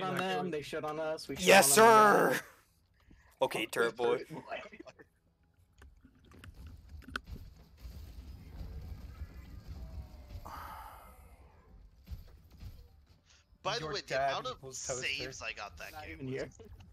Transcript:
on them, they shit on us, we shit Yes, on them. sir! Okay, Turret Boy. By the Your way, the dad amount of equals toaster. saves I got that Not game even was here.